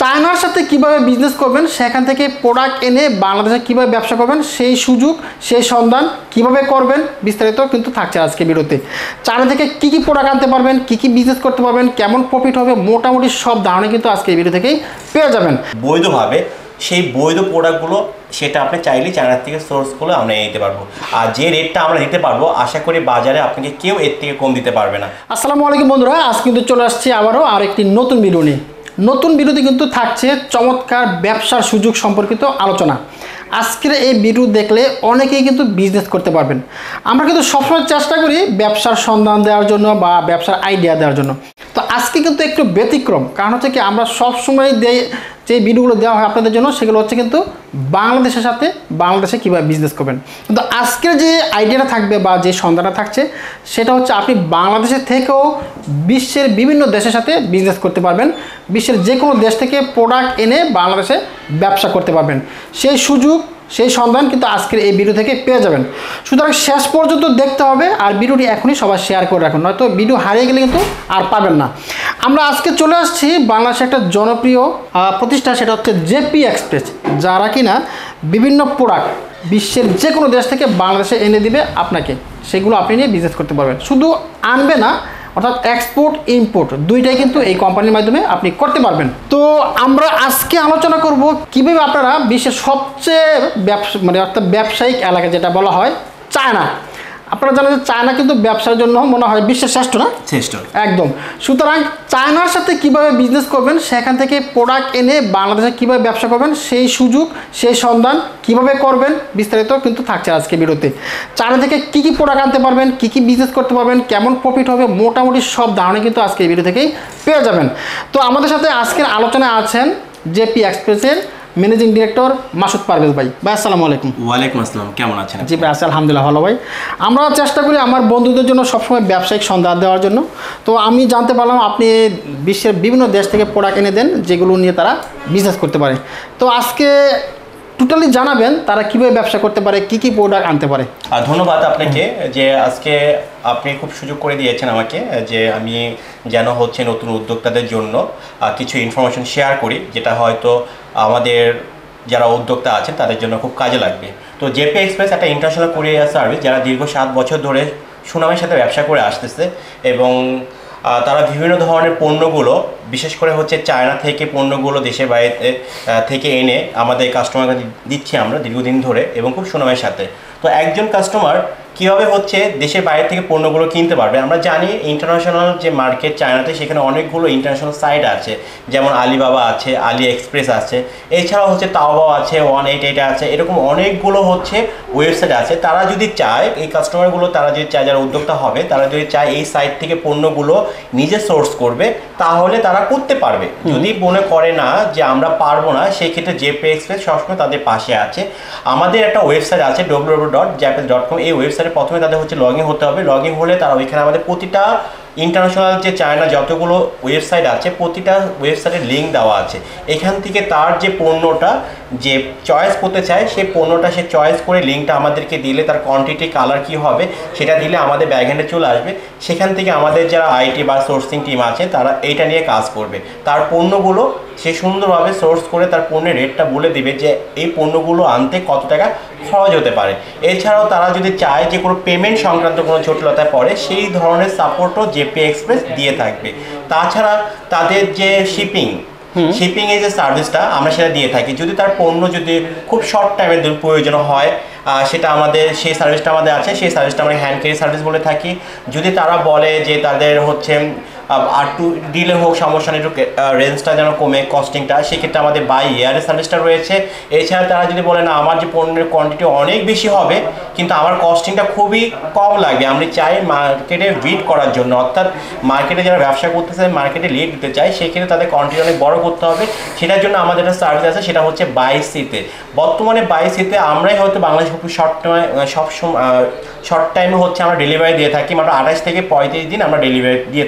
চায়নার সাথে কিভাবে বিজনেস করবেন, সেখান থেকে প্রোডাক্ট এনে বাংলাদেশে কিভাবে ব্যবসা করবেন সেই সুযোগ, সেই সন্ধান কিভাবে করবেন বিস্তারিত কিন্তু থাকছে আজকে ভিডিওতে। চায়না থেকে কি কি প্রোডাক্ট আনতে পারবেন, কি কি বিজনেস করতে পারবেন, কেমন প্রফিট হবে, মোটামুটি সব ধারণা কিন্তু আজকে এই ভিডিও থেকেই পেয়ে যাবেন। বৈধভাবে সেই বৈধ প্রোডাক্টগুলো সেটা আপনি চাইলেই চায়নার থেকে সোর্স করে আমরা নিতে পারবো। আর যে রেটটা আমরা দিতে পারবো আশা করি বাজারে আপনাকে কেউ এর থেকে কম দিতে পারবে না। আসসালামু আলাইকুম বন্ধুরা, আজ কিন্তু চলে আসছি আবারও আরেকটি নতুন ভিডিও নিয়ে। নতুন ভিডিওতে কিন্তু থাকছে চমৎকার ব্যবসার সুযোগ সম্পর্কিত আলোচনা। আজকের এই ভিডিও দেখলে অনেকেই কিন্তু বিজনেস করতে পারবেন। আমরা কিন্তু সবসময় চেষ্টা করি ব্যবসার সন্ধান দেওয়ার জন্য বা ব্যবসার আইডিয়া দেওয়ার জন্য। তো আজকে কিন্তু একটু ব্যতিক্রম, কারণ হচ্ছে কি আমরা সবসময় যে ভিডিওগুলো দেওয়া হয় আপনাদের জন্য সেগুলো হচ্ছে কিন্তু বাংলাদেশের সাথে বাংলাদেশে কীভাবে বিজনেস করবেন। কিন্তু আজকের যে আইডিয়াটা থাকবে বা যে সন্ধানটা থাকছে সেটা হচ্ছে আপনি বাংলাদেশের থেকেও বিশ্বের বিভিন্ন দেশের সাথে বিজনেস করতে পারবেন। বিশ্বের যে কোনো দেশ থেকে প্রোডাক্ট এনে বাংলাদেশে ব্যবসা করতে পারবেন। সেই সুযোগ, সেই সন্ধান কিন্তু আজকের এই ভিডিও থেকে পেয়ে যাবেন। সুতরাং শেষ পর্যন্ত দেখতে হবে, আর ভিডিওটি এখনই সবাই শেয়ার করে রাখুন, নয়তো ভিডিও হারিয়ে গেলে কিন্তু আর পাবেন না। আমরা আজকে চলে আসছি বাংলাদেশের একটা জনপ্রিয় প্রতিষ্ঠান, সেটা হচ্ছে জেপি এক্সপ্রেস, যারা কিনা বিভিন্ন প্রোডাক্ট বিশ্বের যে কোনো দেশ থেকে বাংলাদেশে এনে দিবে আপনাকে, সেগুলো আপনি নিয়ে বিজনেস করতে পারবেন। শুধু আনবে না, অর্থাৎ এক্সপোর্ট ইম্পোর্ট দুইটাই কিন্তু এই কোম্পানির মাধ্যমে আপনি করতে পারবেন। তো আমরা আজকে আলোচনা করব কিভাবে আপনারা বিশ্বের সবচেয়ে অর্থাৎ ব্যবসায়িক এলাকা যেটা বলা হয় চায়না। আপনারা জানেন যে চায়না কিন্তু ব্যবসার জন্য মনে হয় বিশ্বের শ্রেষ্ঠ, না? শ্রেষ্ঠ একদম। সুতরাং চায়নার সাথে কিভাবে বিজনেস করবেন, সেখান থেকে প্রোডাক্ট এনে বাংলাদেশে কিভাবে ব্যবসা করবেন সেই সুযোগ, সেই সন্ধান কিভাবে করবেন বিস্তারিত কিন্তু থাকছে আজকে ভিডিওতে। চায়না থেকে কি কি প্রোডাক্ট আনতে পারবেন, কি কি বিজনেস করতে পারবেন, কেমন প্রফিট হবে, মোটামুটি সব ধারণা কিন্তু আজকে এই ভিডিও থেকেই পেয়ে যাবেন। তো আমাদের সাথে আজকের আলোচনায় আছেন জেপি এক্সপ্রেসের ম্যানেজিং ডিরেক্টর মাসুদ পারভেজ ভাই। ভাই আসসালামু আলাইকুম। ওয়ালাইকুম আসসালাম, কেমন আছেন? জি ভাই, আছি আলহামদুলিল্লাহ ভালো ভাই। আমরা চেষ্টা করি আমার বন্ধুদের জন্য সবসময় ব্যবসায়িক সন্ধান দেওয়ার জন্য। তো আমি জানতে পারলাম আপনি বিশ্বের বিভিন্ন দেশ থেকে প্রোডাক্ট এনে দেন যেগুলো নিয়ে তারা বিজনেস করতে পারে। তো আজকে টোটালি জানাবেন তারা কীভাবে ব্যবসা করতে পারে, কি কি প্রোডাক্ট আনতে পারে। ধন্যবাদ আপনাকে যে আজকে আপনি খুব সুযোগ করে দিয়েছেন আমাকে, যে আমি যেন হচ্ছে নতুন উদ্যোক্তাদের জন্য কিছু ইনফরমেশন শেয়ার করি, যেটা হয়তো আমাদের যারা উদ্যোক্তা আছেন তাদের জন্য খুব কাজে লাগবে। তো জেপি এক্সপ্রেস একটা ইন্টারন্যাশনাল কুরিয়ার সার্ভিস যারা দীর্ঘ 7 বছর ধরে সুনামের সাথে ব্যবসা করে আসতেছে, এবং তারা বিভিন্ন ধরনের পণ্যগুলো বিশেষ করে হচ্ছে চায়না থেকে পণ্যগুলো দেশের বাইরে থেকে এনে আমাদের কাস্টমারকে দিচ্ছি আমরা দীর্ঘদিন ধরে এবং খুব সুনামের সাথে। তো একজন কাস্টমার কীভাবে হচ্ছে দেশের বাইরে থেকে পণ্যগুলো কিনতে পারবে, আমরা জানি ইন্টারন্যাশনাল যে মার্কেট চায়নাতে সেখানে অনেকগুলো ইন্টারন্যাশনাল সাইট আছে, যেমন আলিবাবা আছে, আলি এক্সপ্রেস আছে, এছাড়াও হচ্ছে তাওবাও আছে, 188 আছে, এরকম অনেকগুলো হচ্ছে ওয়েবসাইট আছে। তারা যদি চায়, এই কাস্টমারগুলো তারা যদি চায়, যারা উদ্যোক্তা হবে তারা যদি চায় এই সাইট থেকে পণ্যগুলো নিজে সোর্স করবে তাহলে তারা করতে পারবে। যদি মনে করে না যে আমরা পারবো না, সেই ক্ষেত্রে জেপি এক্সপ্রেস সবসময় তাদের পাশে আছে। আমাদের একটা ওয়েবসাইট আছে www.japes.com। এই ওয়েবসাইটে প্রথমে তাদের হচ্ছে লগ ইন হতে হবে। লগ ইন হলে তারা ওইখানে আমাদের প্রতিটা ইন্টারন্যাশনাল যে চায়না যতগুলো ওয়েবসাইট আছে প্রতিটা ওয়েবসাইটের লিঙ্ক দেওয়া আছে। এখান থেকে তার যে পণ্যটা যে চয়েস করতে চায় সেই পণ্যটা সে চয়েস করে লিঙ্কটা আমাদেরকে দিলে তার কোয়ান্টিটি কালার কি হবে সেটা দিলে আমাদের ব্যাকএন্ডে চলে আসবে। সেখান থেকে আমাদের যারা আইটি বা সোর্সিং টিম আছে তারা এইটা নিয়ে কাজ করবে। তার পণ্যগুলো সে সুন্দরভাবে সোর্স করে তার পণ্যের রেটটা বলে দেবে যে এই পণ্যগুলো আনতে কত টাকা খরচ হতে পারে। এছাড়াও তারা যদি চায় যে কোনো পেমেন্ট সংক্রান্ত কোনো জটিলতায় পড়ে সেই ধরনের সাপোর্টও জেপি এক্সপ্রেস দিয়ে থাকবে। তাছাড়া তাদের যে শিপিং এর যে সার্ভিসটা আমরা সেটা দিয়ে থাকি। যদি তার পণ্য যদি খুব শর্ট টাইমের প্রয়োজন হয় সেটা আমাদের সেই সার্ভিসটা আমাদের আছে, সেই সার্ভিসটা আমরা হ্যান্ড ক্যারি সার্ভিস বলে থাকি। যদি তারা বলে যে তাদের হচ্ছে আর একটু ডিলে হোক, সমস্যা নেই, একটু রেঞ্জটা যেন কমে, কস্টিংটা, সেক্ষেত্রে আমাদের বাই ইয়ারের সার্ভিসটা রয়েছে। এছাড়া তারা যদি বলে না আমার যে পণ্যের কোয়ান্টিটি অনেক বেশি হবে কিন্তু আমার কস্টিংটা খুবই কম লাগবে, আমি চাই মার্কেটে বিট করার জন্য, অর্থাৎ মার্কেটে যারা ব্যবসা করতেছে মার্কেটে লিড দিতে চায়, সেক্ষেত্রে তাদের কোয়ান্টিটি অনেক বড় করতে হবে। সেটার জন্য আমাদের একটা সার্ভিস আছে, সেটা হচ্ছে বাই সিতে। বর্তমানে বাই সিতে আমরাই হয়তো বাংলাদেশ খুব শর্ট টাইমে হচ্ছে আমরা ডেলিভারি দিয়ে থাকি, মাত্র 28 থেকে 35 দিন আমরা ডেলিভারি দিয়ে থাকি।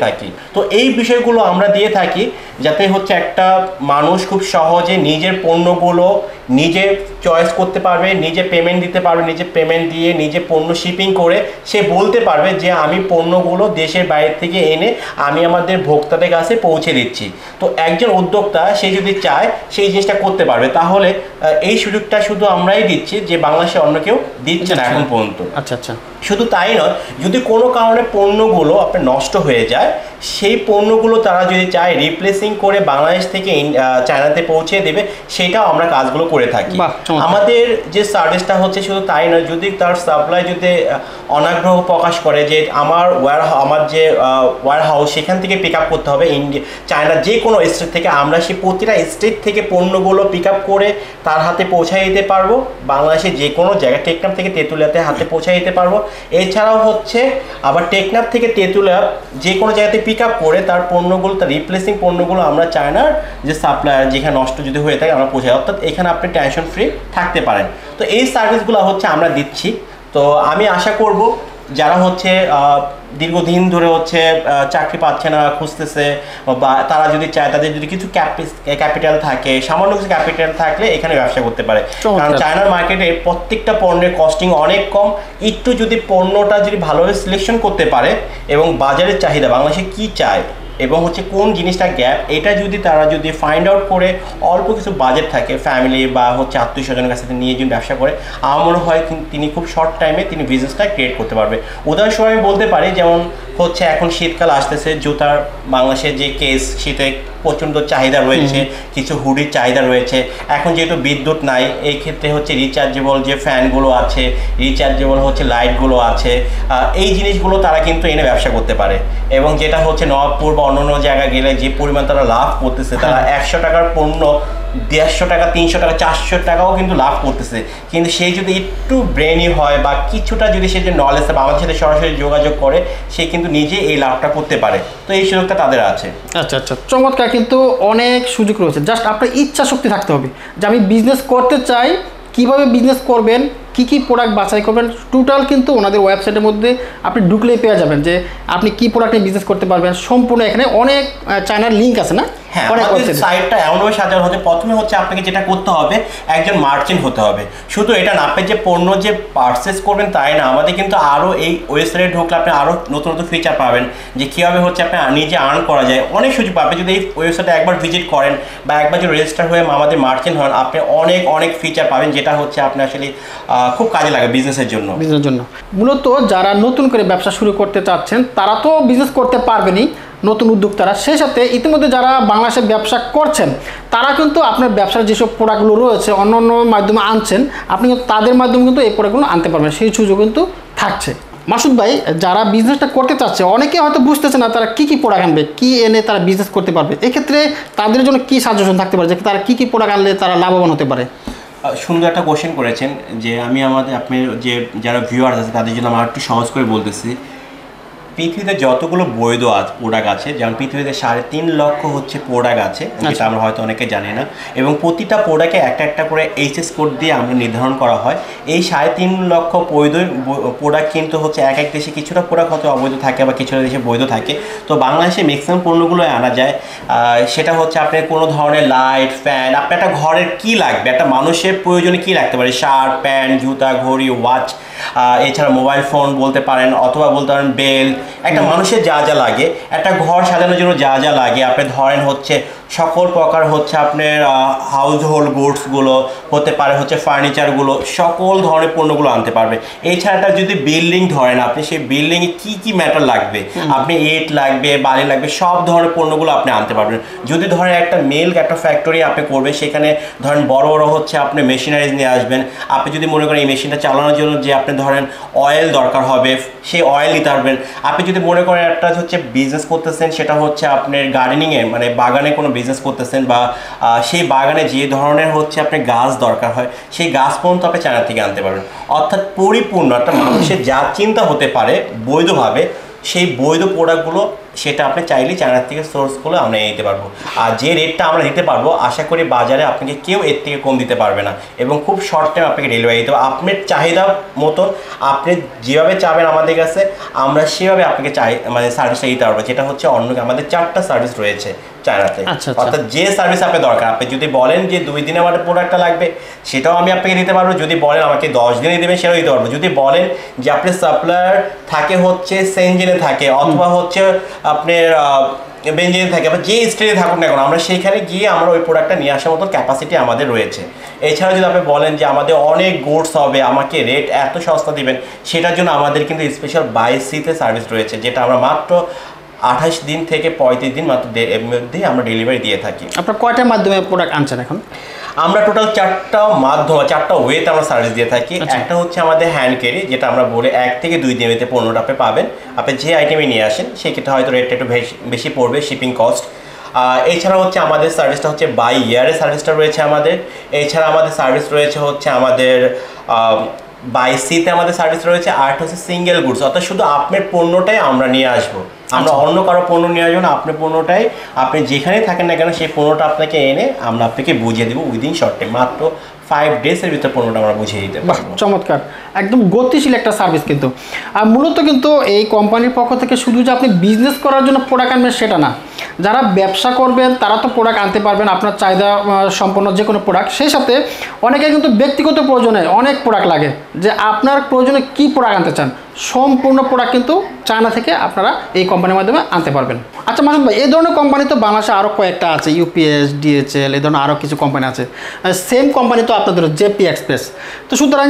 তো এই বিষয়গুলো আমরা দিয়ে থাকি যাতে হচ্ছে একটা মানুষ খুব সহজে নিজের পণ্যগুলো নিজে চয়েস করতে পারবে, নিজে পেমেন্ট দিতে পারবে, নিজে পেমেন্ট দিয়ে নিজে পণ্য শিপিং করে সে বলতে পারবে যে আমি পণ্যগুলো দেশের বাইরে থেকে এনে আমি আমাদের ভোক্তাদের কাছে পৌঁছে দিচ্ছি। তো একজন উদ্যোক্তা সে যদি চায় সেই জিনিসটা করতে পারবে। তাহলে এই সুযোগটা শুধু আমরাই দিচ্ছি, যে বাংলাদেশে অন্য কেউ দিচ্ছে না এখন পর্যন্ত। আচ্ছা আচ্ছা। শুধু তাই নয়, যদি কোনো কারণে পণ্যগুলো আপনার নষ্ট হয়ে যায়, সেই পণ্যগুলো তারা যদি চায় রিপ্লেসিং করে বাংলাদেশ থেকে চায়নাতে পৌঁছে দেবে, সেটাও আমরা কাজগুলো করে থাকি। আমাদের যে সার্ভিসটা হচ্ছে শুধু তাই নয়, যদি তার সাপ্লাই যদি অনাগ্রহ প্রকাশ করে যে আমার যে ওয়্যার হাউস সেখান থেকে পিক আপ করতে হবে চায়নার যে কোনো স্টেট থেকে, আমরা সেই প্রতিটা স্টেট থেকে পণ্যগুলো পিক আপ করে তার হাতে পৌঁছায় দিতে পারবো। বাংলাদেশে যে কোনো জায়গায় টেকনাফ থেকে তেঁতুলিয়াতে হাতে পৌঁছায় দিতে পারবো। এছাড়াও হচ্ছে আবার টেকনাফ থেকে তেঁতুলিয়া যে কোনো জায়গাতে পিক আপ করে তার পণ্যগুলো, তার রিপ্লেসিং পণ্যগুলো আমরা চায়নার যে সাপ্লায়ার যেখানে নষ্ট যদি হয়ে থাকে আমরা পৌঁছাই, অর্থাৎ এখানে আপনি টেনশন ফ্রি থাকতে পারেন। তো এই সার্ভিসগুলো হচ্ছে আমরা দিচ্ছি। তো আমি আশা করব যারা হচ্ছে দীর্ঘদিন ধরে হচ্ছে চাকরি পাচ্ছে না, খুঁজতেছে, বা তারা যদি চায়, তাদের যদি কিছু ক্যাপিটাল থাকে, সামান্য কিছু ক্যাপিটাল থাকলে এখানে ব্যবসা করতে পারে। কারণ চায়নার মার্কেটে প্রত্যেকটা পণ্যের কস্টিং অনেক কম। একটু যদি পণ্যটা যদি ভালোভাবে সিলেকশন করতে পারে এবং বাজারের চাহিদা বাংলাদেশে কী চায় এবং হচ্ছে কোন জিনিসটা গ্যাপ, এটা যদি তারা যদি ফাইন্ড আউট করে অল্প কিছু বাজেট থাকে ফ্যামিলি বা হচ্ছে আত্মীয় স্বজনের কাছে নিয়ে যদি ব্যবসা করে, আমার মনে হয় তিনি খুব শর্ট টাইমে তিনি বিজনেসটা ক্রিয়েট করতে পারবে। উদাহরণস্বরূপ আমি বলতে পারি, যেমন হচ্ছে এখন শীতকাল আসতেছে, জুতার বাংলাদেশের যে কেস শীতে প্রচণ্ড চাহিদা রয়েছে, কিছু হুডির চাহিদা রয়েছে। এখন যেহেতু বিদ্যুৎ নাই, এই ক্ষেত্রে হচ্ছে রিচার্জেবল যে ফ্যানগুলো আছে, রিচার্জেবল হচ্ছে লাইটগুলো আছে, এই জিনিসগুলো তারা কিন্তু এনে ব্যবসা করতে পারে। এবং যেটা হচ্ছে নবাবপুর বা অন্য জায়গায় গেলে যে পরিমাণ তারা লাভ করতেছে, তারা 100 টাকার পণ্য 150 টাকা, 300 টাকা, 400 টাকাও কিন্তু লাভ করতেছে। কিন্তু সে যদি একটু ব্রেনি হয় বা কিছুটা যদি সে যে নলেজ বা আমাদের সাথে সরাসরি যোগাযোগ করে, সে কিন্তু নিজে এই লাভটা করতে পারে। তো এই সুযোগটা তাদের আছে। আচ্ছা আচ্ছা, চমৎকার। কিন্তু অনেক সুযোগ রয়েছে, জাস্ট আপনার ইচ্ছা শক্তি থাকতে হবে যে আমি বিজনেস করতে চাই। কিভাবে বিজনেস করবেন, কি কি প্রোডাক্ট বাছাই করবেন, টোটাল কিন্তু ওনাদের ওয়েবসাইটের মধ্যে আপনি ঢুকলেই পেয়ে যাবেন যে আপনি কি প্রোডাক্ট নিয়ে বিজনেস করতে পারবেন। সম্পূর্ণ এখানে অনেক চায়নার লিঙ্ক আছে না? হ্যাঁ, আমাদের সাইটটা এমনভাবে সাজানো হচ্ছে, প্রথমে হচ্ছে আপনাকে যেটা করতে হবে একজন মার্চেন্ট হতে হবে। শুধু এটা না, আপনি যে পণ্য যে পারচেস করবেন তাই না, আমাদের কিন্তু আরও এই ওয়েবসাইটে ঢুকলে আপনি আরও নতুন নতুন ফিচার পাবেন, যে কীভাবে হচ্ছে আপনি নিজে আর্ন করা যায়, অনেক সুযোগ পাবেন। যদি এই ওয়েবসাইটে একবার ভিজিট করেন বা একবার যদি রেজিস্টার হয়ে আমাদের মার্চেন্ট হন, আপনি অনেক অনেক ফিচার পাবেন, যেটা হচ্ছে আপনি আসলে খুব কাজে লাগে বিজনেসের জন্য। মূলত যারা নতুন করে ব্যবসা শুরু করতে চাচ্ছেন তারা তো বিজনেস করতে পারবেনই, নতুন উদ্যোক্তারা। সেই সাথে ইতিমধ্যে যারা বাংলাদেশে ব্যবসা করছেন তারা কিন্তু আপনার ব্যবসার যেসব প্রোডাক্টগুলো রয়েছে অন্য অন্য মাধ্যমে আনছেন, আপনি কিন্তু তাদের মাধ্যমে কিন্তু এই প্রোডাক্টগুলো আনতে পারবেন, সেই সুযোগ কিন্তু থাকছে। মাসুদ ভাই, যারা বিজনেসটা করতে চাচ্ছে অনেকে হয়তো বুঝতেছে না তারা কী কী প্রোডাক্ট আনবে, কী এনে তারা বিজনেস করতে পারবে, এক্ষেত্রে তাদের জন্য কী সাজেশন থাকতে পারে যে তারা কী কী প্রোডাক্ট আনলে তারা লাভবান হতে পারে? সুন্দর একটা কোশ্চেন করেছেন, যে আমি আপনি যে যারা ভিউয়ার্স আছে তাদের জন্য আমার একটু সহজ করে বলতেছি। পৃথিবীতে যতগুলো বৈধ প্রোডাক্ট আছে, যেমন পৃথিবীতে 3.5 লক্ষ হচ্ছে প্রোডাক্ট আছে, যেটা আমরা হয়তো অনেকে জানি না, এবং প্রতিটা প্রোডাক্টে একটা একটা করে এইচএস কোড দিয়ে আমরা নির্ধারণ করা হয়। এই 3.5 লক্ষ বৈধ প্রোডাক্ট কিন্তু হচ্ছে এক এক দেশে কিছুটা প্রোডাক্ট হয়তো অবৈধ থাকে বা কিছুটা দেশে বৈধ থাকে। তো বাংলাদেশে ম্যাক্সিমাম পণ্যগুলো আনা যায়। সেটা হচ্ছে আপনার কোনো ধরনের লাইট, ফ্যান, আপনার একটা ঘরের কী লাগবে, একটা মানুষের প্রয়োজনে কী লাগতে পারে, শার্ট, প্যান্ট, জুতা, ঘড়ি, ওয়াচ, এছাড়া মোবাইল ফোন বলতে পারেন, অথবা বলতে পারেন বেল্ট, একটা মানুষের যা যা লাগে, একটা ঘর সাজানোর জন্য যা যা লাগে, আপনি ধরেন হচ্ছে সকল প্রকার হচ্ছে আপনার হাউস হোল্ড গুডসগুলো হতে পারে, হচ্ছে ফার্নিচারগুলো, সকল ধরনের পণ্যগুলো আনতে পারবে। এছাড়া যদি বিল্ডিং ধরেন, আপনি সেই বিল্ডিংয়ে কী কী ম্যাটার লাগবে, আপনি ইট লাগবে, বালি লাগবে, সব ধরনের পণ্যগুলো আপনি আনতে পারবেন। যদি ধরেন একটা ফ্যাক্টরি আপনি করবেন, সেখানে ধরেন বড় বড় হচ্ছে আপনি মেশিনারিজ নিয়ে আসবেন। আপনি যদি মনে করেন এই মেশিনটা চালানোর জন্য যে আপনি ধরেন অয়েল দরকার হবে, সেই অয়েল নিতে পারবেন। আপনি যদি মনে করেন একটা হচ্ছে বিজনেস করতেছেন, সেটা হচ্ছে আপনার গার্ডেনিংয়ে মানে বাগানে কোনো বিজনেস করতেছেন, বা সেই বাগানে যে ধরনের হচ্ছে আপনার গাছ দরকার হয়, সেই গাছ পর্যন্ত আপনি চায়না থেকে আনতে পারবেন। অর্থাৎ পরিপূর্ণ একটা মানুষের যা চিন্তা হতে পারে বৈধভাবে, সেই বৈধ প্রোডাক্টগুলো সেটা আপনি চাইলেই চায়না থেকে সোর্স করে আমরা নিতে পারবো। আর যে রেটটা আমরা দিতে পারবো আশা করি বাজারে আপনাকে কেউ এর থেকে কম দিতে পারবে না, এবং খুব শর্ট টাইম আপনাকে ডেলিভারি দিতে হবে। আপনার চাহিদা মতো আপনি যেভাবে চাবেন আমাদের কাছে আমরা সেভাবে আপনাকে মানে সার্ভিসটা দিতে পারবো, যেটা হচ্ছে অন্য আমাদের 4টা সার্ভিস রয়েছে চায়নাতে। অর্থাৎ যে সার্ভিস আপনার দরকার, আপনি যদি বলেন যে 2 দিনে আমার প্রোডাক্টটা লাগবে সেটাও আমি আপনাকে দিতে পারবো, যদি বলেন আমাকে 10 দিনে দেবেন সেটাও দিতে পারবো, যদি বলেন যে আপনার সাপ্লায়ার থাকে হচ্ছে সেনজেনে থাকে অথবা হচ্ছে আপনার বেঞ্জিনে থাকে বা যে স্টেটে থাকুক না কেন আমরা সেইখানে গিয়ে আমরা ওই প্রোডাক্টটা নিয়ে আসার মতো ক্যাপাসিটি আমাদের রয়েছে। এছাড়া যদি আপনি বলেন যে আমাদের অনেক গুডস হবে আমাকে রেট এত সস্তা দিবেন, সেটার জন্য আমাদের কিন্তু স্পেশাল বাই সিতে সার্ভিস রয়েছে, যেটা আমরা মাত্র 28 দিন থেকে 35 দিন মাত্র এর মধ্যেই আমরা ডেলিভারি দিয়ে থাকি। আপনার কয়টার মাধ্যমে প্রোডাক্ট আনছেন এখন? আমরা টোটাল 4টা ওয়েতে আমরা সার্ভিস দিয়ে থাকি। একটা হচ্ছে আমাদের হ্যান্ড ক্যারি, যেটা আমরা বলে 1 থেকে 2 দিনেতে পণ্যটা আপনি পাবেন। আপনি যে আইটেমে নিয়ে আসেন সেক্ষেত্রে হয়তো রেটটা একটু বেশি পড়বে, শিপিং কস্ট। এছাড়া হচ্ছে আমাদের সার্ভিসটা হচ্ছে বাই ইয়ারের সার্ভিসটা রয়েছে আমাদের। এছাড়া আমাদের সার্ভিস রয়েছে হচ্ছে আমাদের বাই সিতে আমাদের সার্ভিস রয়েছে। আর হচ্ছে সিঙ্গেল গুডস, অর্থাৎ শুধু আপনার পণ্যটাই আমরা নিয়ে আসবো, আমরা অন্য কারো পণ্য নিয়ে আসবো না, আপনার পণ্যটাই আপনি যেখানে থাকেন না কেন সেই পণ্যটা আপনাকে এনে আমরা আপনাকে বুঝিয়ে দেবো উইদিন শর্ট টাইম, মাত্র 5 ডেজের ভিতরে পণ্যটা আমরা বুঝিয়ে দিতে পারবো। চমৎকার, একদম গতিশীল একটা সার্ভিস কিন্তু। আর মূলত কিন্তু এই কোম্পানির পক্ষ থেকে শুধু যে আপনি বিজনেস করার জন্য প্রোডাক্ট আনবেন সেটা না, যারা ব্যবসা করবেন তারা তো প্রোডাক্ট আনতে পারবেন, আপনার চাহিদা সম্পন্ন যে কোনো প্রোডাক্ট। সেই সাথে অনেকে কিন্তু ব্যক্তিগত প্রয়োজনে অনেক প্রোডাক্ট লাগে, যে আপনার প্রয়োজনে কী প্রোডাক্ট আনতে চান সম্পূর্ণ প্রোডাক্ট কিন্তু চায়না থেকে আপনারা এই কোম্পানির মাধ্যমে আনতে পারবেন। আচ্ছা মাসুদ ভাই, এই ধরনের কোম্পানি তো বাংলাদেশে আরও কয়েকটা আছে, ইউপিএস, ডিএচএল, এই ধরনের আরও কিছু কোম্পানি আছে। সেম কোম্পানি তো আপনাদের জেপি এক্সপ্রেস, তো সুতরাং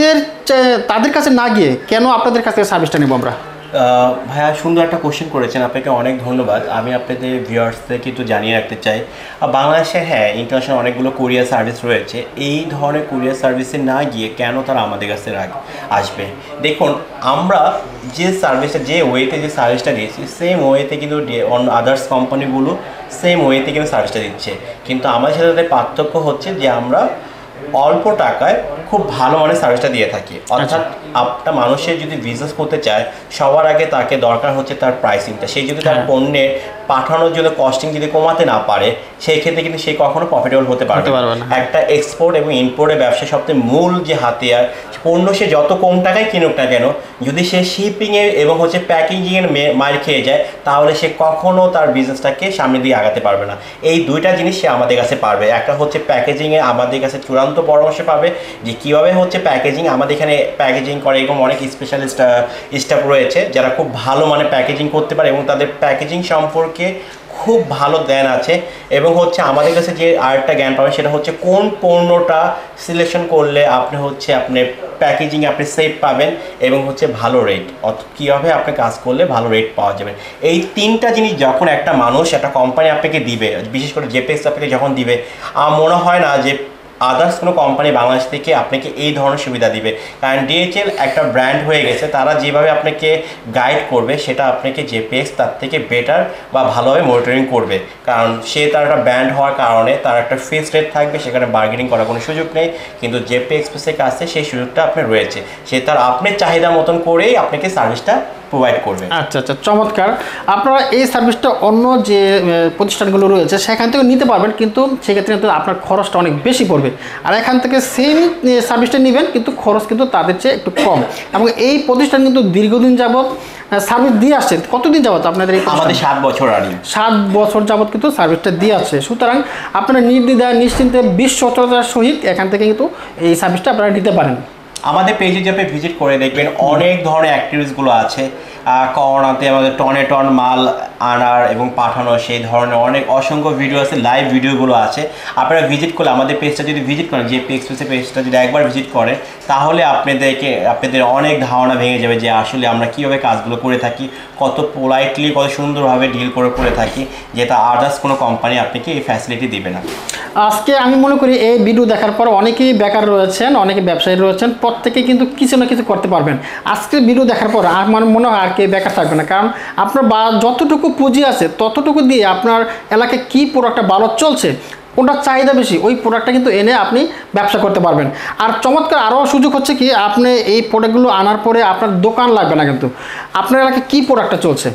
তাদের কাছে না গিয়ে কেন আপনাদের কাছে সার্ভিসটা নেব আমরা? ভাইয়া সুন্দর একটা কোশ্চেন করেছেন, আপনাকে অনেক ধন্যবাদ। আমি আপনাদের ভিউয়ার্সদের কিন্তু জানিয়ে রাখতে চাই, বাংলাদেশে হ্যাঁ ইন্টারন্যাশনাল অনেকগুলো কুরিয়ার সার্ভিস রয়েছে, এই ধরনের কুরিয়ার সার্ভিসে না গিয়ে কেন তারা আমাদের কাছে আসবে? দেখুন, আমরা যে সার্ভিসটা যে ওয়েতে যে সার্ভিসটা দিয়েছি সেম ওয়েতে কিন্তু আদার্স কোম্পানিগুলো সেম ওয়েতে কিন্তু সার্ভিসটা দিচ্ছে, কিন্তু আমাদের সাথে তাদের পার্থক্য হচ্ছে যে আমরা অল্প টাকায় খুব ভালো মানের সার্ভিসটা দিয়ে থাকি। অর্থাৎ একটা মানুষের যদি বিজনেস করতে চায় সবার আগে তাকে দরকার হচ্ছে তার প্রাইসিংটা, সেই যদি তার পণ্যের পাঠানোর জন্য কস্টিং যদি কমাতে না পারে সেই ক্ষেত্রে কিন্তু সে কখনো প্রফিটেবল হতে পারবে না। একটা এক্সপোর্ট এবং ইম্পোর্টের ব্যবসা সবথেকে মূল যে হাতিয়ার, পণ্য সে যত কম টাকায় কিনুক না কেন যদি সে শিপিংয়ে এবং হচ্ছে প্যাকেজিংয়ের মার খেয়ে যায় তাহলে সে কখনো তার বিজনেসটাকে সামনে দিয়ে আগাতে পারবে না। এই দুইটা জিনিস সে আমাদের কাছে পারবে, একটা হচ্ছে প্যাকেজিংয়ে আমাদের কাছে চূড়ান্ত পরামর্শ পাবে যে কীভাবে হচ্ছে প্যাকেজিং, আমাদের এখানে প্যাকেজিং করে এরকম অনেক স্পেশালিস্ট স্টাফ রয়েছে যারা খুব ভালো মানে প্যাকেজিং করতে পারে এবং তাদের প্যাকেজিং সম্পর্কে খুব ভালো জ্ঞান আছে। এবং হচ্ছে আমাদের কাছে যে আরেকটা জ্ঞান পাবেন সেটা হচ্ছে কোন পণ্যটা সিলেকশন করলে আপনি হচ্ছে আপনার প্যাকেজিং আপনি সেফ পাবেন এবং হচ্ছে ভালো রেট, কীভাবে আপনি কাজ করলে ভালো রেট পাওয়া যাবে। এই 3টা জিনিস যখন একটা মানুষ একটা কোম্পানি আপনাকে দিবে, বিশেষ করে জেপেক্স আপনাকে যখন দিবে, আমার মনে হয় না যে আদার্স কোনো কোম্পানি বাংলাদেশ থেকে আপনাকে এই ধরনের সুবিধা দিবে। কারণ ডিএচএল একটা ব্র্যান্ড হয়ে গেছে, তারা যেভাবে আপনাকে গাইড করবে সেটা আপনাকে জেপিএক্স তার থেকে বেটার বা ভালোভাবে মনিটরিং করবে, কারণ সে তার একটা ব্র্যান্ড হওয়ার কারণে তার একটা ফিক্সড রেট থাকবে, সেখানে বার্গেনিং করার কোনো সুযোগ নেই। কিন্তু জেপি এক্সপ্রেসের কাছে সেই সুযোগটা আপনার রয়েছে, সে তার আপনার চাহিদা মতন করেই আপনাকে সার্ভিসটা প্রোভাইড করবে। আচ্ছা আচ্ছা, চমৎকার। আপনারা এই সার্ভিসটা অন্য যে প্রতিষ্ঠানগুলো রয়েছে সেখান থেকে নিতে পারবেন, কিন্তু সেক্ষেত্রে কিন্তু আপনার খরচটা অনেক বেশি পড়বে। আর এখান থেকে সেম সার্ভিসটা নেবেন কিন্তু খরচ কিন্তু তাদের চেয়ে একটু কম। এবং এই প্রতিষ্ঠান কিন্তু দীর্ঘদিন যাবৎ সার্ভিস দিয়ে আসছে। কতদিন যাবৎ আপনাদের? আমাদের 7 বছর আগে 7 বছর যাবৎ কিন্তু সার্ভিসটা দিয়ে আসছে। সুতরাং আপনারা নির্দ্বিধায় নিশ্চিন্তে বিশ্বস্ততার সহিত এখান থেকে কিন্তু এই সার্ভিসটা আপনারা নিতে পারেন। আমাদের পেজে যাবে ভিজিট করে দেখবেন অনেক ধরনের অ্যাক্টিভিটিসগুলো আছে। করোনাতে আমাদের টনে টন মাল আনার এবং পাঠানো সেই ধরনের অনেক অসংখ্য ভিডিও আছে, লাইভ ভিডিওগুলো আছে। আপনারা ভিজিট করলে আমাদের পেজটা যদি ভিজিট করেন, জেপি এক্সপ্রেসের পেজটা যদি একবার ভিজিট করেন তাহলে আপনাদের অনেক ধারণা ভেঙে যাবে যে আসলে আমরা কীভাবে কাজগুলো করে থাকি, কত পোলাইটলি কত সুন্দরভাবে ডিল করে থাকি, যেটা আদার্স কোনো কোম্পানি আপনাকে এই ফ্যাসিলিটি দেবে না। আজকে আমি মনে করি এই ভিডিও দেখার পর অনেকেই বেকার রয়েছেন, অনেকে ব্যবসায়ী রয়েছেন, প্রত্যেকে কিন্তু কিছু না কিছু করতে পারবেন। আজকে ভিডিও দেখার পর আমার মনে হয় আর কে বেকার থাকবে না, কারণ আপনার যতটুকু পুঁজি আছে ততটুকু দিয়ে আপনার এলাকায় কী প্রোডাক্টটা ভালো চলছে, কোনটা চাহিদা বেশি, ওই প্রোডাক্টটা কিন্তু এনে আপনি ব্যবসা করতে পারবেন। আর চমৎকার আরও সুযোগ হচ্ছে কি, আপনি এই প্রোডাক্টগুলো আনার পরে আপনার দোকান লাগবে না, কিন্তু আপনার এলাকায় কী প্রোডাক্টটা চলছে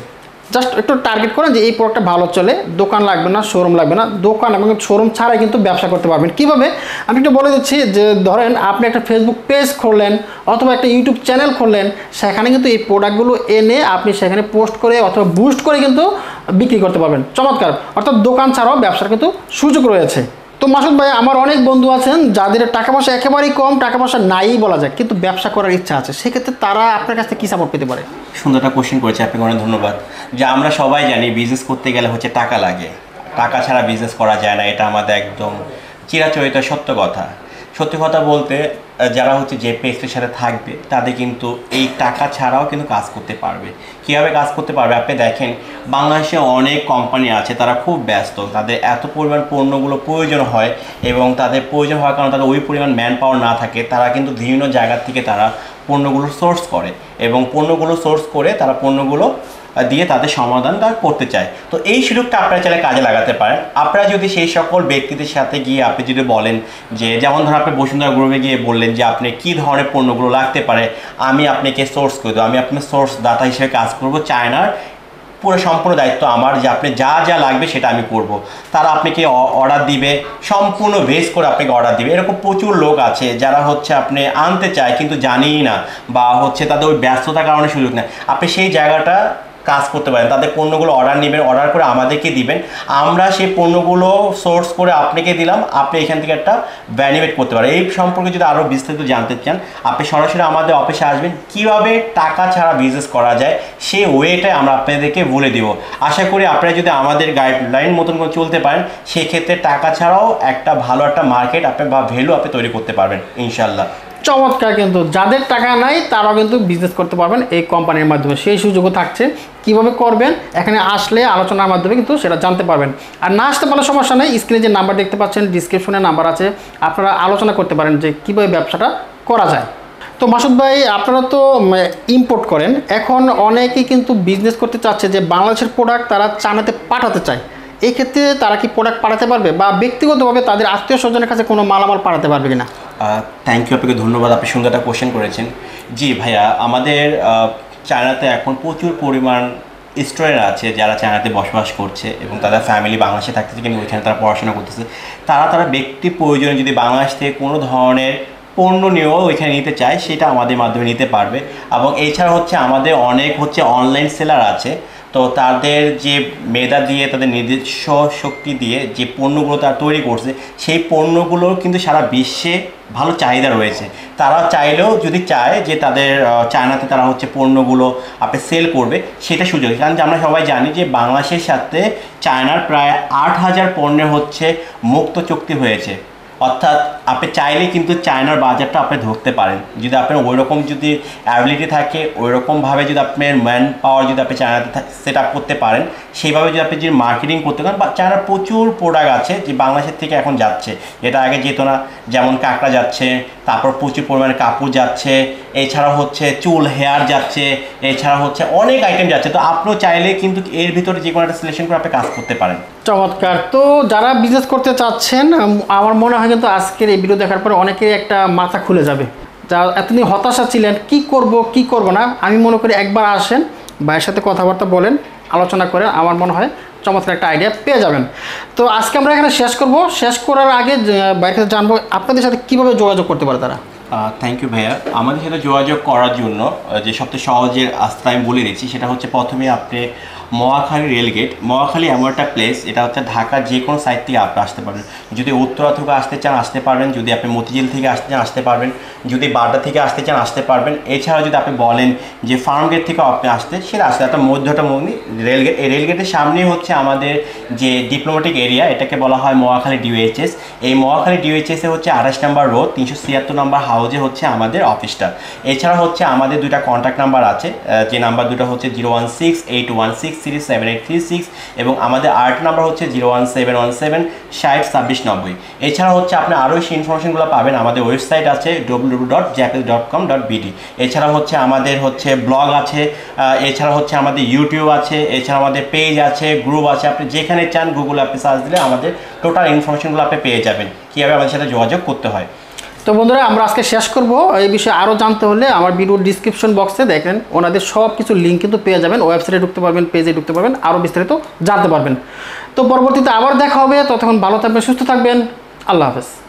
জাস্ট একটু টার্গেট করেন যে এই প্রোডাক্টটা ভালো চলে, দোকান লাগবে না, শোরুম লাগবে না, দোকান এবং শোরুম ছাড়াই কিন্তু ব্যবসা করতে পারবেন। কীভাবে আমি একটু বলে দিচ্ছি, যে ধরেন আপনি একটা ফেসবুক পেজ খুললেন অথবা একটা ইউটিউব চ্যানেল খুললেন, সেখানে কিন্তু এই প্রোডাক্টগুলো এনে আপনি সেখানে পোস্ট করে অথবা বুস্ট করে কিন্তু বিক্রি করতে পারবেন। চমৎকার, অর্থাৎ দোকান ছাড়াও ব্যবসার কিন্তু সুযোগ রয়েছে। তো মাসুদ ভাই, আমার অনেক বন্ধু আছেন যাদের টাকা পয়সা একেবারেই কম, টাকা পয়সা নাই বলা যায়, কিন্তু ব্যবসা করার ইচ্ছা আছে, সেক্ষেত্রে তারা আপনার কাছ থেকে কী সাপোর্ট পেতে পারে? সুন্দর একটা কোশ্চেন করেছে, আপনাকে অনেক ধন্যবাদ। যে আমরা সবাই জানি বিজনেস করতে গেলে হচ্ছে টাকা লাগে, টাকা ছাড়া বিজনেস করা যায় না, এটা আমাদের একদম চিরাচরিত সত্য কথা। সত্যি কথা বলতে যারা হচ্ছে যে পেজের সাথে থাকবে তাদের কিন্তু এই টাকা ছাড়াও কিন্তু কাজ করতে পারবে। কীভাবে কাজ করতে পারবে? আপনি দেখেন বাংলাদেশে অনেক কোম্পানি আছে, তারা খুব ব্যস্ত, তাদের এত পরিমাণ পণ্যগুলো প্রয়োজন হয় এবং তাদের প্রয়োজন হওয়ার কারণে তাদের ওই পরিমাণ ম্যান পাওয়ার না থাকে, তারা কিন্তু বিভিন্ন জায়গা থেকে তারা পণ্যগুলো সোর্স করে এবং পণ্যগুলো সোর্স করে তারা পণ্যগুলো দিয়ে তাদের সমাধানটা করতে চায়। তো এই সুযোগটা আপনারা চাইলে কাজে লাগাতে পারেন। আপনারা যদি সেই সকল ব্যক্তিদের সাথে গিয়ে আপনি যদি বলেন যে, যেমন ধরুন আপনি বসুন্ধরা গ্রুপে গিয়ে বললেন যে আপনি কী ধরনের পণ্যগুলো লাগতে পারে, আমি আপনাকে সোর্স করে দেবো, আমি আপনার সোর্স দাতা হিসেবে কাজ করব, চায়নার পুরো সম্পূর্ণ দায়িত্ব আমার, যে আপনি যা যা লাগবে সেটা আমি করব। তারা আপনাকে অর্ডার দিবে, সম্পূর্ণ বেস করে আপনাকে অর্ডার দিবে। এরকম প্রচুর লোক আছে যারা হচ্ছে আপনি আনতে চায় কিন্তু জানেই না, বা হচ্ছে তাদের ওই ব্যস্ততার কারণে সুযোগ নেই। আপনি সেই জায়গাটা কাজ করতে পারেন, তাদের পণ্যগুলো অর্ডার নেবেন, অর্ডার করে আমাদেরকে দিবেন, আমরা সেই পণ্যগুলো সোর্স করে আপনাকে দিলাম, আপনি এখান থেকে একটা বেনিফিট করতে পারেন। এই সম্পর্কে যদি আরও বিস্তারিত জানতে চান, আপনি সরাসরি আমাদের অফিসে আসবেন, কীভাবে টাকা ছাড়া বিজনেস করা যায় সেই ওয়েটাই আমরা আপনাদেরকে বলে দেব। আশা করি আপনারা যদি আমাদের গাইডলাইন মতন করে চলতে পারেন, সেক্ষেত্রে টাকা ছাড়াও একটা ভালো একটা মার্কেট আপনি বা ভ্যালু আপনি তৈরি করতে পারবেন ইনশাল্লাহ। চমৎকার, কিন্তু যাদের টাকা নাই তারাও কিন্তু বিজনেস করতে পারবেন এই কোম্পানির মাধ্যমে, সেই সুযোগও থাকছে। কিভাবে করবেন এখানে আসলে আলোচনার মাধ্যমে কিন্তু সেটা জানতে পারবেন। আর না আসতে পারলে সমস্যা নেই, স্ক্রিনে যে নাম্বার দেখতে পাচ্ছেন, ডিসক্রিপশনে নাম্বার আছে, আপনারা আলোচনা করতে পারেন যে কীভাবে ব্যবসাটা করা যায়। তো মাসুদ ভাই, আপনারা তো ইম্পোর্ট করেন, এখন অনেকেই কিন্তু বিজনেস করতে চাচ্ছে যে বাংলাদেশের প্রোডাক্ট তারা চায়নাতে পাঠাতে চায়, এই ক্ষেত্রে তারা কি প্রোডাক্ট পাঠাতে পারবে, বা ব্যক্তিগতভাবে তাদের আত্মীয় স্বজনের কাছে কোনো মালামাল পাঠাতে পারবে কিনা? থ্যাংক ইউ, আপনাকে ধন্যবাদ, আপনি সুন্দর একটা কোশ্চেন করেছেন। জি ভাইয়া, আমাদের চায়নাতে এখন প্রচুর পরিমাণ স্টুডেন্ট আছে যারা চায়নাতে বসবাস করছে এবং তাদের ফ্যামিলি বাংলাদেশে থাকতেছে, কিন্তু ওইখানে তারা পড়াশোনা করতেছে। তারা ব্যক্তি প্রয়োজনে যদি বাংলাদেশ থেকে কোনো ধরনের পণ্য নিয়েও ওইখানে নিতে চায়, সেটা আমাদের মাধ্যমে নিতে পারবে। এবং এছাড়া হচ্ছে আমাদের অনেক হচ্ছে অনলাইন সেলার আছে, তো তাদের যে মেধা দিয়ে, তাদের নিজস্ব শক্তি দিয়ে যে পণ্যগুলো তারা তৈরি করছে, সেই পণ্যগুলোর কিন্তু সারা বিশ্বে ভালো চাহিদা রয়েছে। তারা চাইলেও যদি চায় যে তাদের চায়নাতে তারা হচ্ছে পণ্যগুলো আপনি সেল করবে, সেটা সুযোগ। কারণ আমরা সবাই জানি যে বাংলাদেশের সাথে চায়নার প্রায় 8,000 পণ্যের হচ্ছে মুক্ত চুক্তি হয়েছে। অর্থাৎ আপনি চাইলেই কিন্তু চায়নার বাজারটা আপনি ধরতে পারেন, যদি আপনার ওই রকম যদি অ্যাবিলিটি থাকে, ওই রকমভাবে যদি আপনার ম্যান পাওয়ার যদি আপনি চায়নাতে সেট আপ করতে পারেন, সেইভাবে যদি আপনি যদি মার্কেটিং করতে পারেন। বা চায়নার প্রচুর প্রোডাক্ট আছে যে বাংলাদেশের থেকে এখন যাচ্ছে, যেটা আগে যেত না, যেমন কাঁকড়া যাচ্ছে, তারপর প্রচুর পরিমাণে কাপড় যাচ্ছে, এছাড়াও হচ্ছে চুল হেয়ার যাচ্ছে, এছাড়া হচ্ছে অনেক আইটেম যাচ্ছে। তো আপনিও চাইলে কিন্তু এর ভিতরে যে কোনো একটা সিলেকশন করে আপনি কাজ করতে পারেন। চমৎকার। তো যারা বিজনেস করতে চাচ্ছেন, আমার মনে হয় কিন্তু আজকের এই ভিডিও দেখার পরে অনেকেরই একটা মাথা খুলে যাবে। যা এতদিন হতাশা ছিলেন কি করব না, আমি মনে করি একবার আসেন, ভাইয়ের সাথে কথাবার্তা বলেন, আলোচনা করেন, আমার মনে হয় চমৎকার একটা আইডিয়া পেয়ে যাবেন। তো আজকে আমরা এখানে শেষ করার আগে ভাইয়ের কাছে জানবো আপনাদের সাথে কীভাবে যোগাযোগ করতে পারে তারা। থ্যাংক ইউ ভাইয়া। আমাদের সাথে যোগাযোগ করার জন্য যে সবচেয়ে সহজে রাস্তা আমি বলে দিচ্ছি, সেটা হচ্ছে প্রথমে আপনি মহাখালী রেলগেট। মহাখালী এমন একটা প্লেস, এটা হচ্ছে ঢাকার যে কোনো সাইড থেকে আপনি আসতে পারবেন। যদি উত্তরা থেকে আসতে চান আসতে পারবেন, যদি আপনি মতিঝিল থেকে আসতে চান আসতে পারবেন, যদি বাড্ডা থেকে আসতে চান আসতে পারবেন। এছাড়াও যদি আপনি বলেন যে ফার্ম গেট থেকে আপনি আসতে, সেটা আসতে একটা মধ্যটা মগ্নি রেলগেট। এই রেলগেটের সামনেই হচ্ছে আমাদের যে ডিপ্লোম্যাটিক এরিয়া, এটাকে বলা হয় মহাখালী ডিওএইচএস। এই মহাখালী ডিওএইচএসে হচ্ছে 28 নম্বর রোড 376 নম্বর হাউজে হচ্ছে আমাদের অফিসটা। এছাড়া হচ্ছে আমাদের দুইটা কন্ট্যাক্ট নাম্বার আছে, যে নাম্বার দুটো হচ্ছে 016-816-3786 এবং আমাদের আরেকটা নাম্বার হচ্ছে 01717-602690। এছাড়া হচ্ছে আপনি আরও সেই ইনফরমেশনগুলো পাবেন, আমাদের ওয়েবসাইট আছে www.japil.com.bd। এছাড়া হচ্ছে আমাদের হচ্ছে ব্লগ আছে, এছাড়া হচ্ছে আমাদের ইউটিউব আছে, এছাড়া আমাদের পেজ আছে, গ্রুপ আছে। আপনি যেখানে চান গুগলে আপনি সার্চ দিলে আমাদের টোটাল ইনফরমেশনগুলো আপনি পেয়ে যাবেন, কীভাবে আমাদের সাথে যোগাযোগ করতে হয়। তো তো বন্ধুরা আমরা আজকে শেষ করব। এই বিষয়ে আরও জানতে হলে আমার ভিডিওর ডিসক্রিপশন বক্সে দেখেন ওনাদের সব কিছু লিঙ্ক কিন্তু পেয়ে যাবেন, ওয়েবসাইটে ঢুকতে পারবেন, পেজে ঢুকতে পারবেন, আরও বিস্তারিত জানতে পারবেন। তো পরবর্তীতে আবার দেখা হবে, ততক্ষণ ভালো থাকবেন, সুস্থ থাকবেন, আল্লাহ হাফেজ।